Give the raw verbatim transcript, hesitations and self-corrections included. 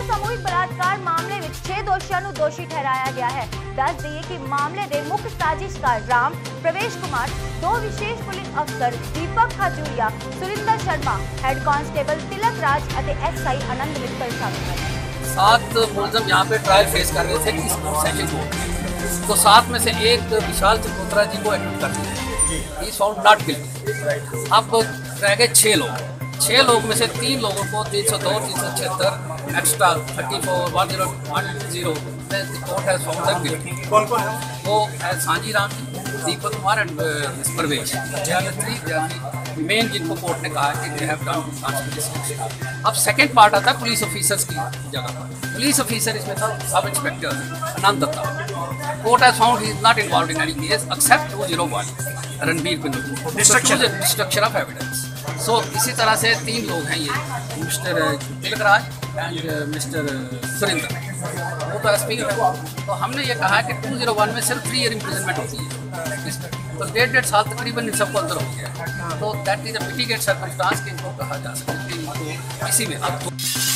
सामूहिक बलात्कार मामले ਵਿੱਚ छह दोषियों ਨੂੰ दोषी ठहराया गया है। दस दिए कि मामले ਦੇ मुख्य साजिशकार राम प्रवेश कुमार, दो विशेष पुलिस अफसर दीपक खाजूरिया, सुरिंदर शर्मा, हेड कांस्टेबल तिलक राज और एसआई आनंद मित्तल शामिल हैं। सात मुलजम यहाँ पे ट्रायल फेस कर रहे थे इस सेशन को, तो सात में से एक विशाल चकोत्रा जी को एक्ट कर दिया, इज फाउंड नॉट गिल्टी। अब रह गए छह लोग, छह लोग में से तीन लोगों को तीन सौ दो तीन सौ छिहत्तर extra thirty four one zero one zero court has found them guilty. कौन कौन है वो है Sanji Ram ji, Deepak Kumar and Parvesh, three men जिनको कोर्ट ने कहा कि दे हैव डन। अब सेकंड पार्ट आता है पुलिस ऑफिसर्स की जगह पर। पुलिस ऑफिसर इसमें था sub inspector Anand Dutta. Court has found he is not involve in any case accept to zero one Ranbir बिंदु डिस्ट्रक्शन ऑफ एविडेंस। सो इसी तरह से तीन लोग हैं ये, mister Tilak Raj and mister Surendra, वो तो एस पी है। तो हमने ये कहा कि टू जीरो वन में सिर्फ थ्री ईयर इम्प्रिजनमेंट होती है, तो डेढ़ डेढ़ साल तकरीबन इन सबको अंदर हो गया। तो that is a mitigate circumstance कि इनको कहा जा सकता है इसी में।